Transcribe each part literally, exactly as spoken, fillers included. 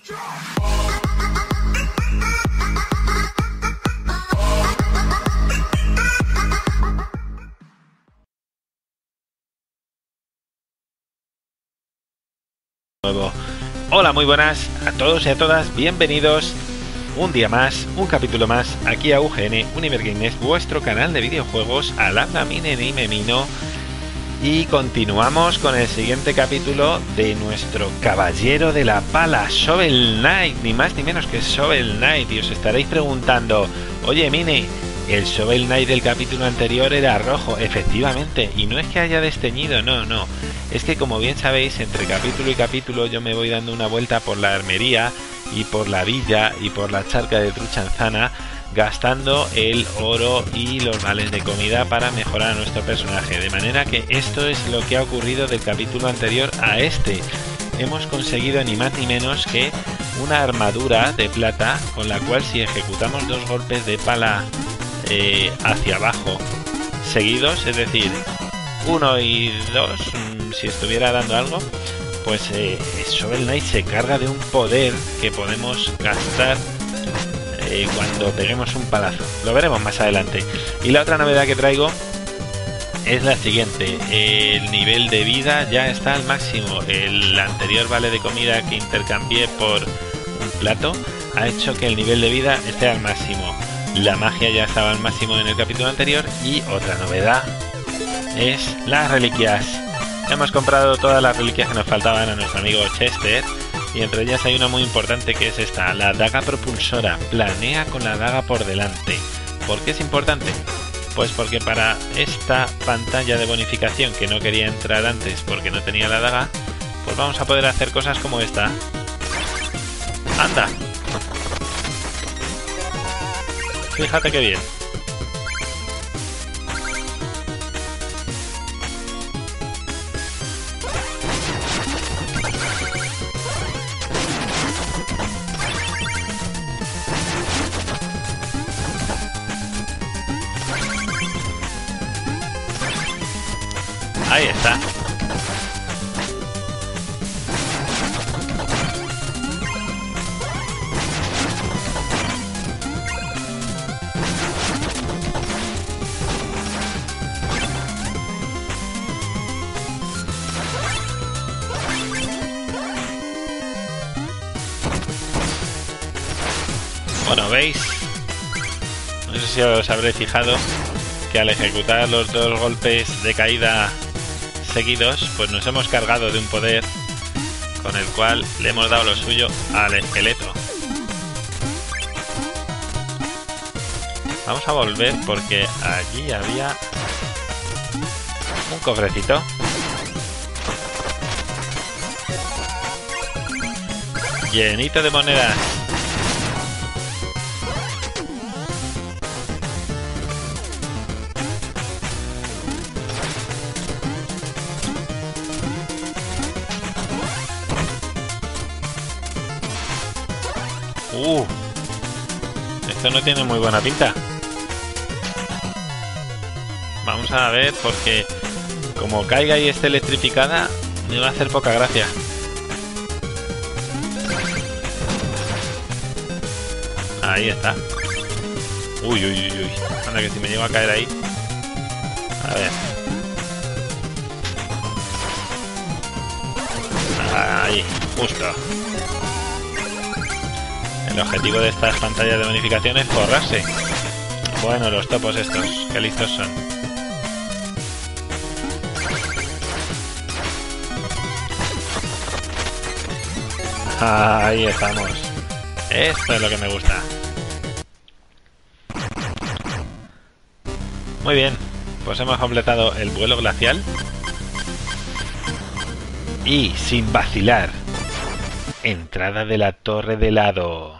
Nuevo. Hola, muy buenas a todos y a todas, bienvenidos un día más, un capítulo más aquí a U G N, Univergames, vuestro canal de videojuegos, al habla Mine y Memino, y continuamos con el siguiente capítulo de nuestro caballero de la pala, Shovel Knight, ni más ni menos que Shovel Knight. Y os estaréis preguntando, oye Mine, el Shovel Knight del capítulo anterior era rojo. Efectivamente, y no es que haya desteñido, no, no, es que como bien sabéis, entre capítulo y capítulo yo me voy dando una vuelta por la armería y por la villa y por la charca de Truchanzana, gastando el oro y los vales de comida para mejorar a nuestro personaje, de manera que esto es lo que ha ocurrido del capítulo anterior a este. Hemos conseguido ni más ni menos que una armadura de plata con la cual, si ejecutamos dos golpes de pala eh, hacia abajo seguidos, es decir, uno y dos, si estuviera dando algo, pues eh, Shovel Knight se carga de un poder que podemos gastar eh, cuando peguemos un palazo. Lo veremos más adelante. Y la otra novedad que traigo es la siguiente: el nivel de vida ya está al máximo. El anterior vale de comida que intercambié por un plato ha hecho que el nivel de vida esté al máximo. La magia ya estaba al máximo en el capítulo anterior. Y otra novedad es las reliquias. Hemos comprado todas las reliquias que nos faltaban a nuestro amigo Chester, y entre ellas hay una muy importante, que es esta, la daga propulsora. Planea con la daga por delante. ¿Por qué es importante? Pues porque para esta pantalla de bonificación, que no quería entrar antes porque no tenía la daga, pues vamos a poder hacer cosas como esta. ¡Anda! Fíjate qué bien. Ahí está. Bueno, veis, no sé si os habréis fijado que al ejecutar los dos golpes de caída seguidos, pues nos hemos cargado de un poder con el cual le hemos dado lo suyo al esqueleto. Vamos a volver porque allí había un cofrecito. Llenito de monedas. Uh, esto no tiene muy buena pinta. Vamos a ver, porque como caiga y esté electrificada, me va a hacer poca gracia. Ahí está. Uy, uy, uy, uy. Anda, que si me llego a caer ahí. A ver. Ahí, justo. El objetivo de estas pantallas de bonificación es forrarse. Bueno, los topos estos, qué listos son. Ahí estamos. Esto es lo que me gusta. Muy bien, pues hemos completado el vuelo glacial. Y sin vacilar, entrada de la torre de helado.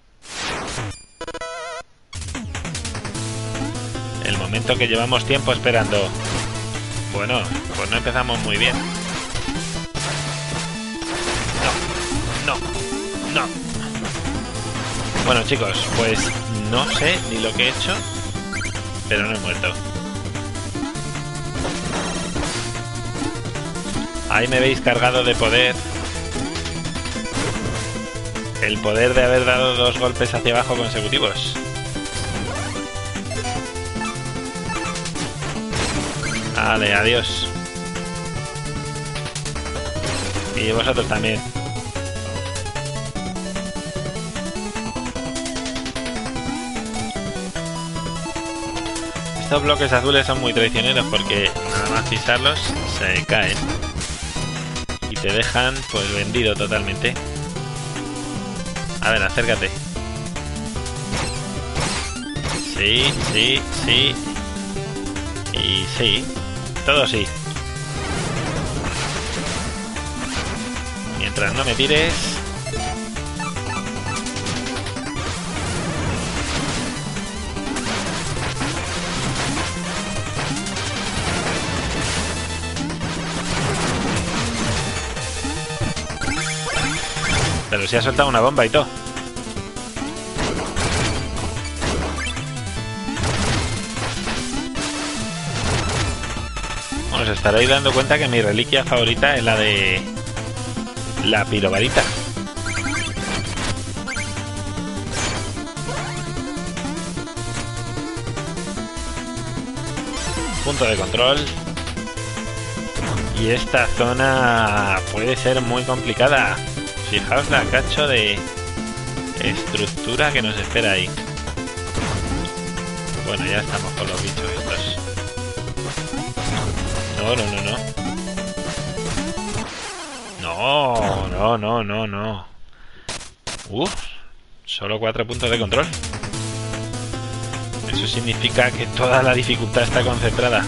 El momento que llevamos tiempo esperando. Bueno, pues no empezamos muy bien. No, no, no. Bueno, chicos, pues no sé ni lo que he hecho, pero no he muerto. Ahí me veis cargado de poder. el poder de haber dado dos golpes hacia abajo consecutivos. Vale, adiós. Y vosotros también. Estos bloques azules son muy traicioneros porque nada más pisarlos se caen. Y te dejan pues vendido totalmente. A ver, acércate. Sí, sí, sí. Y sí. Todo sí. Mientras no me tires. Pero si ha soltado una bomba y todo. Os estaréis dando cuenta que mi reliquia favorita es la de la pirovarita. Punto de control. Y esta zona puede ser muy complicada. Fijaos la cacho de estructura que nos espera ahí. Bueno, ya estamos con los bichos estos. No, no, no, no. No, no, no, no, no. Uf, solo cuatro puntos de control. Eso significa que toda la dificultad está concentrada.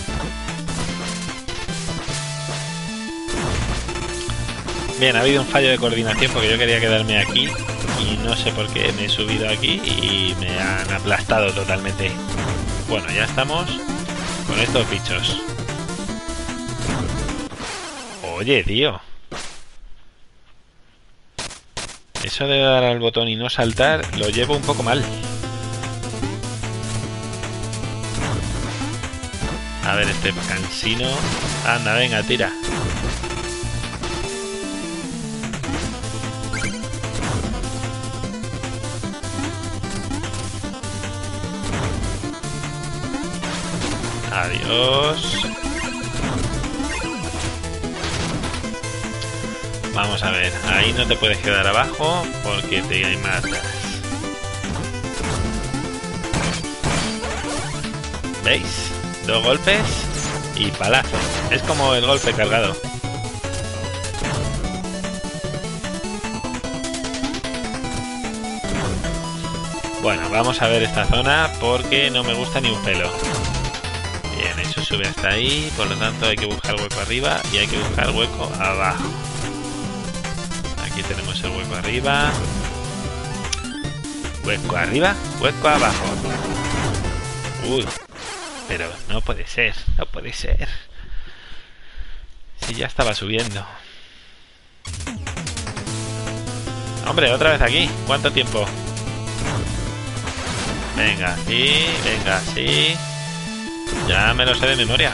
Bien, ha habido un fallo de coordinación porque yo quería quedarme aquí y no sé por qué me he subido aquí y me han aplastado totalmente. Bueno, ya estamos con estos bichos. Oye, tío. Eso de dar al botón y no saltar lo llevo un poco mal. A ver, este cansino. Anda, venga, tira. Adiós. Vamos a ver, ahí no te puedes quedar abajo porque te matas. ¿Veis? Dos golpes y palazo. Es como el golpe cargado. Bueno, vamos a ver esta zona porque no me gusta ni un pelo. Bien, eso sube hasta ahí, por lo tanto hay que buscar hueco arriba y hay que buscar hueco abajo. Aquí tenemos el hueco arriba. Hueco arriba, hueco abajo. Uy, pero no puede ser, no puede ser. Si ya estaba subiendo. Hombre, otra vez aquí. ¿Cuánto tiempo? Venga, sí, venga, sí. Ya me lo sé de memoria.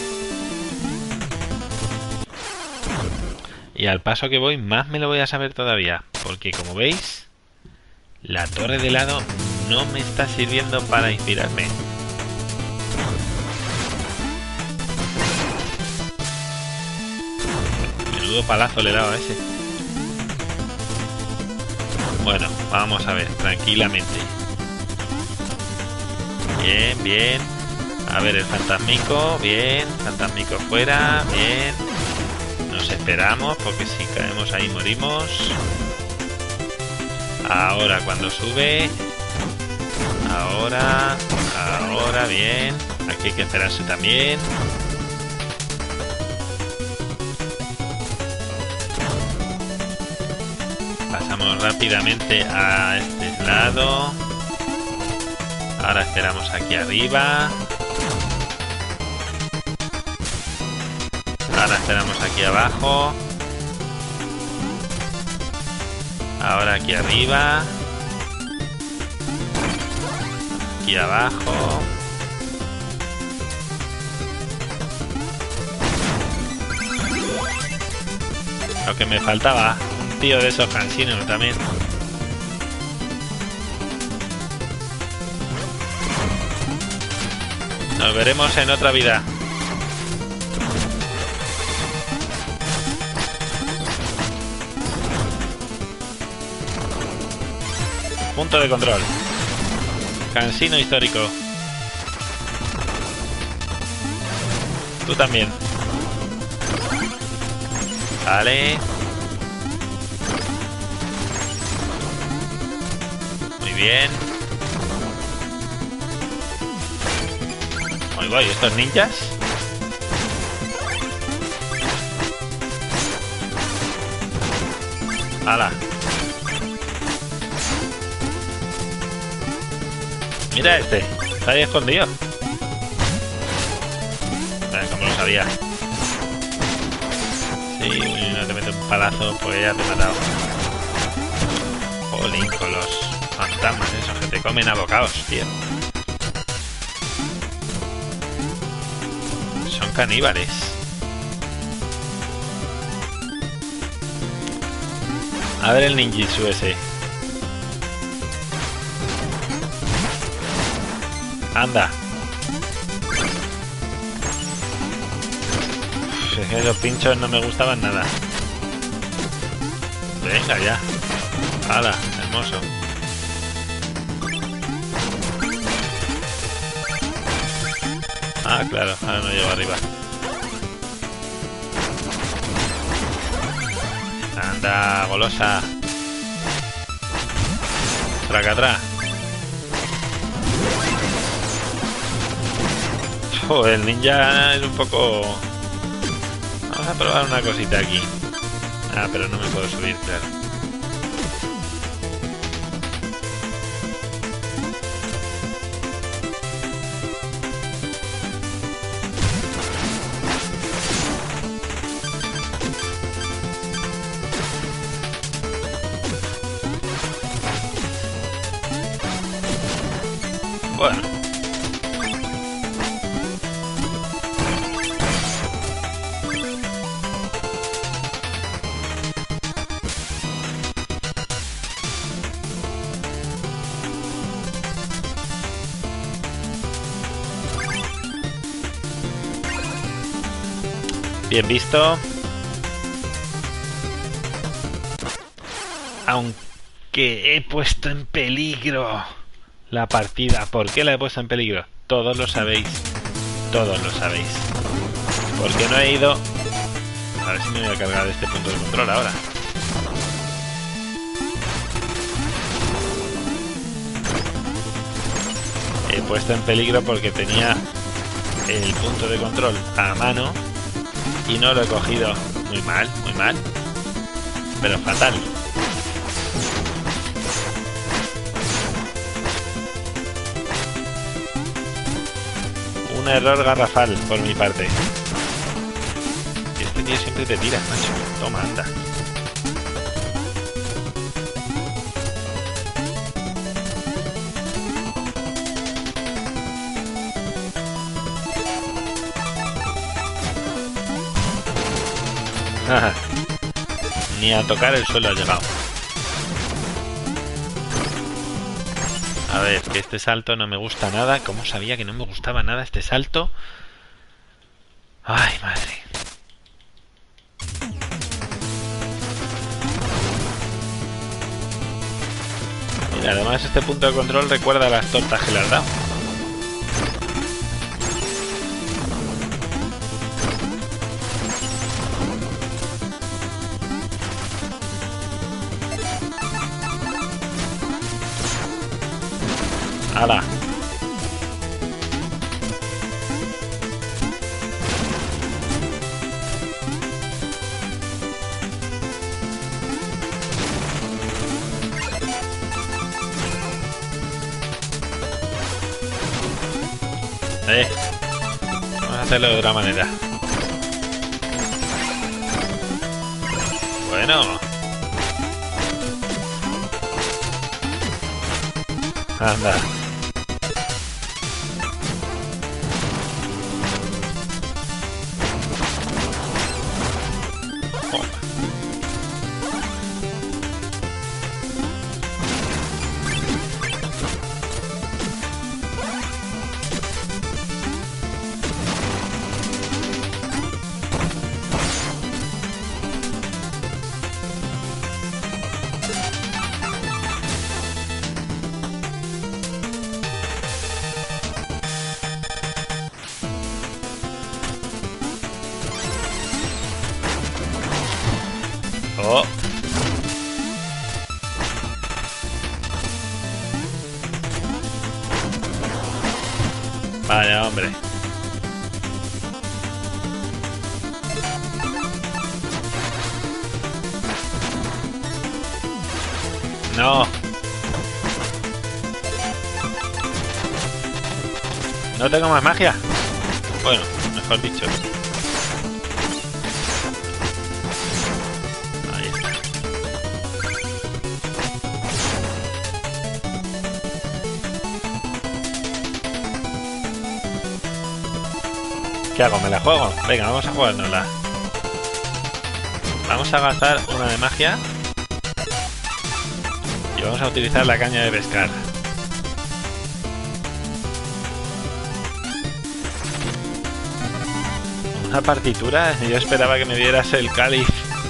Y al paso que voy, más me lo voy a saber todavía. Porque como veis, la torre de lado no me está sirviendo para inspirarme. Menudo palazo le he dado a ese. Bueno, vamos a ver, tranquilamente. Bien, bien. A ver el fantasmico, bien, fantasmico fuera, bien. Nos esperamos porque si caemos ahí morimos. Ahora cuando sube. Ahora, ahora, bien. Aquí hay que esperarse también. Pasamos rápidamente a este lado. Ahora esperamos aquí arriba. Ahora esperamos aquí abajo. Ahora aquí arriba. Aquí abajo. Lo que me faltaba. Un tío de esos cansinos también. Nos veremos en otra vida. Punto de control. Cansino histórico. Tú también. Vale. Muy bien. Ahí voy, estos ninjas. ¡Hala! Mira este, está ahí escondido. Vale, como lo sabía. Sí, no te meto un palazo, pues ya te he matado. Jolín, con los fantasmas esos que te comen a bocados, tío. Son caníbales. A ver el ninjitsu ese. Anda. Es que esos pinchos no me gustaban nada. Venga ya. ¡Hala! Hermoso. Ah, claro. Ahora no llego arriba. Anda, golosa. Tracatrá. Joder, el ninja es un poco... Vamos a probar una cosita aquí. Ah, pero no me puedo subir, claro. Bueno. Bien visto. Aunque he puesto en peligro la partida. ¿Por qué la he puesto en peligro? Todos lo sabéis. Todos lo sabéis. Porque no he ido... A ver si me voy a cargar de este punto de control ahora. He puesto en peligro porque tenía el punto de control a mano y no lo he cogido. Muy mal, muy mal. Pero fatal. Un error garrafal por mi parte. Este tío siempre te tira, macho. Toma, anda. Ni a tocar el suelo ha llegado. A ver, que este salto no me gusta nada. ¿Cómo sabía que no me gustaba nada este salto? Ay, madre. Mira, además este punto de control recuerda a las tortas que le has dado. ¡Hala! Eh, vamos a hacerlo de otra manera. Bueno. Anda. Vaya, hombre. No. No tengo más magia. Bueno, mejor dicho. Ahí está. ¿Qué hago? ¿Me la juego? Venga, vamos a jugárnosla. Vamos a gastar una de magia. Y vamos a utilizar la caña de pescar. Una partitura. Yo esperaba que me dieras el cáliz.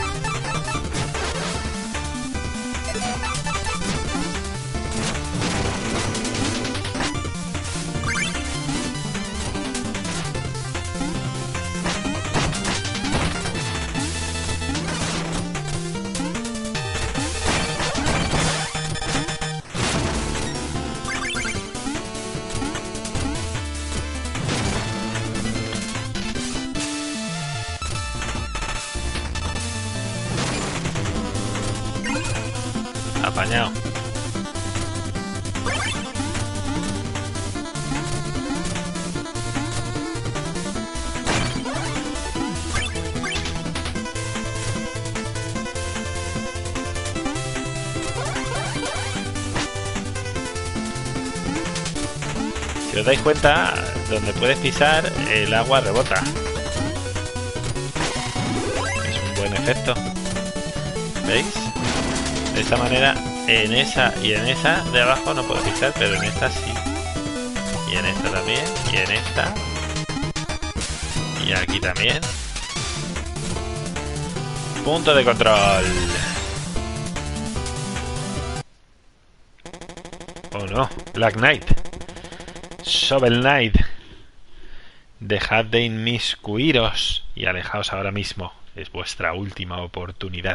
Apañado. Si os dais cuenta, donde puedes pisar, el agua rebota. Es un buen efecto. ¿Veis? De esta manera, en esa y en esa de abajo no puedo pisar, pero en esta sí. Y en esta también, y en esta. Y aquí también. Punto de control. Oh no, Black Knight. Shovel Knight. Dejad de inmiscuiros y alejaos ahora mismo. Es vuestra última oportunidad.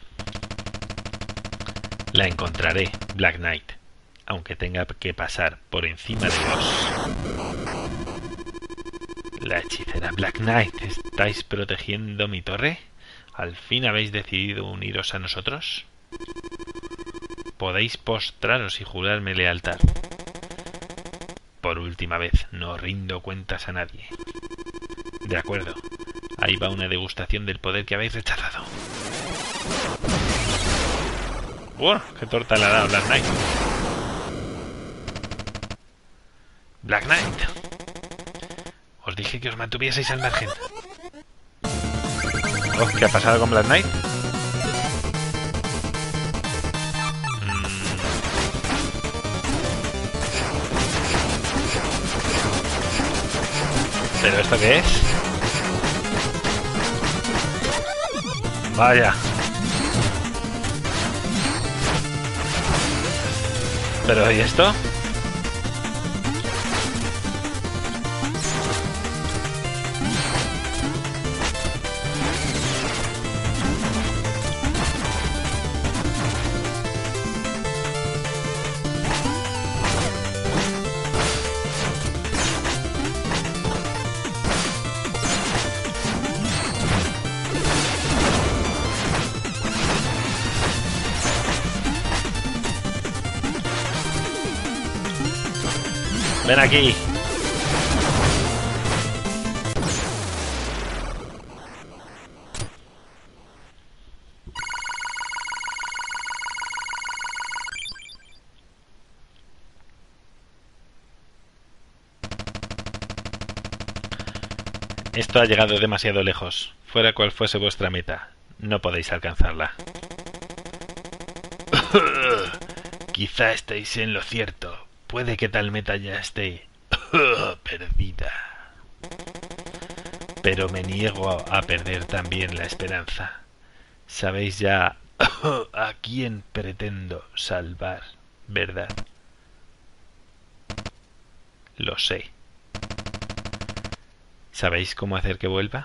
La encontraré, Black Knight, aunque tenga que pasar por encima de vos. La hechicera Black Knight, ¿estáis protegiendo mi torre? ¿Al fin habéis decidido uniros a nosotros? Podéis postraros y jurarme lealtad. Por última vez, no rindo cuentas a nadie. De acuerdo, ahí va una degustación del poder que habéis rechazado. ¡Wow! ¡Qué torta le ha dado Black Knight! Black Knight. Os dije que os mantuvieseis al margen. Oh, ¿qué ha pasado con Black Knight? Mm. ¿Pero esto qué es? Vaya. ¿Pero y esto? Ven aquí. Esto ha llegado demasiado lejos. Fuera cual fuese vuestra meta, no podéis alcanzarla. Quizá estéis en lo cierto. Puede que tal meta ya esté perdida. Pero me niego a perder también la esperanza. Sabéis ya a quién pretendo salvar, ¿verdad? Lo sé. ¿Sabéis cómo hacer que vuelva?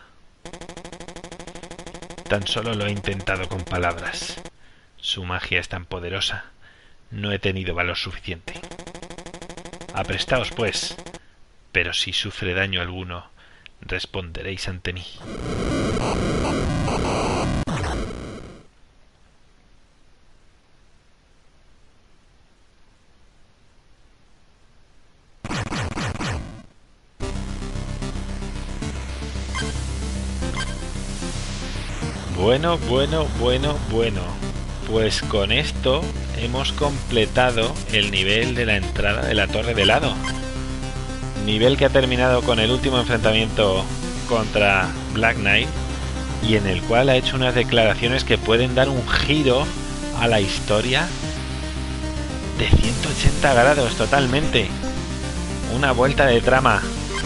Tan solo lo he intentado con palabras. Su magia es tan poderosa. No he tenido valor suficiente. Aprestaos, pues. pero si sufre daño alguno, responderéis ante mí. Bueno, bueno, bueno, bueno. Pues con esto hemos completado el nivel de la entrada de la Torre de Helado. Nivel que ha terminado con el último enfrentamiento contra Black Knight y en el cual ha hecho unas declaraciones que pueden dar un giro a la historia de ciento ochenta grados totalmente. Una vuelta de trama.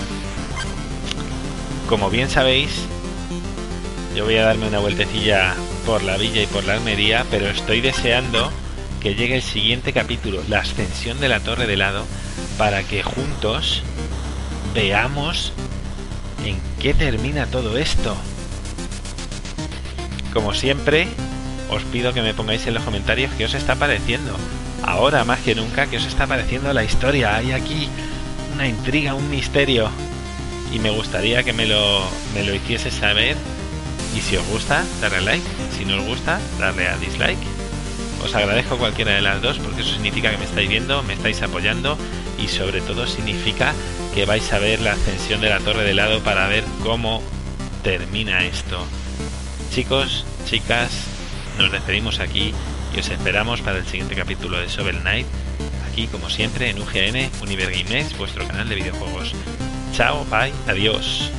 Como bien sabéis, yo voy a darme una vueltecilla por la villa y por la armería, pero estoy deseando que llegue el siguiente capítulo, la ascensión de la Torre de Helado, para que juntos veamos en qué termina todo esto. Como siempre, os pido que me pongáis en los comentarios qué os está pareciendo. Ahora más que nunca, qué os está pareciendo la historia. Hay aquí una intriga, un misterio. Y me gustaría que me lo, me lo hiciese saber. Y si os gusta, darle a like. Si no os gusta, darle a dislike. Os agradezco cualquiera de las dos porque eso significa que me estáis viendo, me estáis apoyando y sobre todo significa que vais a ver la ascensión de la Torre de Helado para ver cómo termina esto. Chicos, chicas, nos despedimos aquí y os esperamos para el siguiente capítulo de Shovel Knight, aquí como siempre en U G N, Univergames, vuestro canal de videojuegos. Chao, bye, adiós.